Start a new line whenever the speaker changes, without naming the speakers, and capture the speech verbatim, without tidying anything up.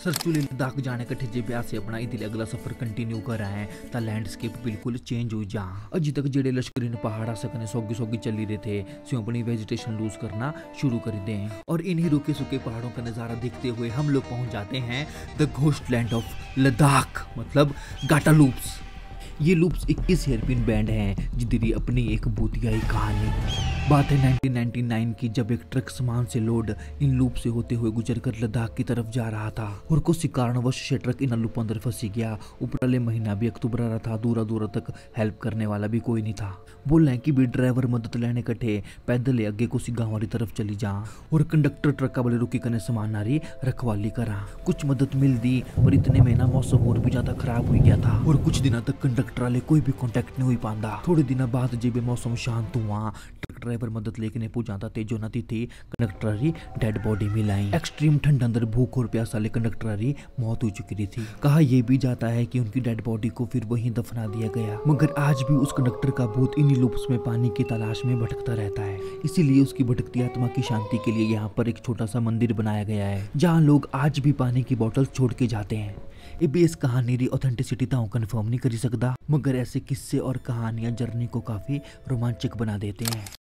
सरचुली लद्दाख जाने कट्ठे जे ब्याह से अपना इधर अगला सफर कंटिन्यू कर रहे हैं ता लैंडस्केप बिल्कुल चेंज हो जा। अजी तक जेड़े लश्करी ने पहाड़ा सकने सोगी सोगी चली रहे थे सो अपनी वेजिटेशन लूज करना शुरू कर दे और इन्हीं रुके सुके पहाड़ों का नजारा देखते हुए हम लोग पहुंच जाते हैं the ghost land of Ladakh मतलब गाटा लूप्स। ये लूप्स इक्कीस हेयरपिन बैंड हैं जिधरी अपनी एक भूतियाई कहानी। बात है नाइनटीन नाइंटी नाइन की जब एक ट्रक सामान से लोड इन लूप से होते हुए गुजरकर लद्दाख की तरफ जा रहा था और किसी कारणवश से ट्रक इन लूप अंदर फंसी गया। ऊपरले महीना भी अक्टूबर रहा था, दूरा दूरा तक हेल्प करने वाला भी कोई नहीं था। बोल रहे कि भी ड्राइवर मदद लेने कट्ठे पैदल अगे कुछ गाँव वाली तरफ चली जा और कंडक्टर ट्रक वाले रुकी कने सामान नारी रखवाली करा। कुछ मदद मिल दी पर इतने में ना मौसम और भी ज्यादा खराब हो गया था और कुछ दिनों तक कंडक्टर वाले कोई भी कांटेक्ट नहीं हो पांदा। थोड़े दिन बाद जब मौसम शांत हुआ ट्रक ड्राइवर मदद लेके पहुंचाता तेजो नदी थी कंडक्टर री डेड बॉडी मिलाई। एक्सट्रीम ठंड अंदर भूख और प्यास वाले कंडक्टर री मौत हो चुकी थी। कहा यह भी जाता है कि उनकी डेड बॉडी को फिर वहीं दफना दिया गया मगर आज भी उस कंडक्टर का भूत इन्हीं लूप्स में पानी की तलाश में भटकता रहता है। इसीलिए उसकी भटकती आत्मा की शांति के लिए यहाँ पर एक छोटा सा मंदिर बनाया गया है जहाँ लोग आज भी पानी की बोतल छोड़ के जाते हैं। ये बेस कहानी री ऑथेंटिसिटी तो कंफर्म नहीं कर सकता मगर ऐसे किस्से और कहानियां जर्नी को काफी रोमांचक बना देते हैं।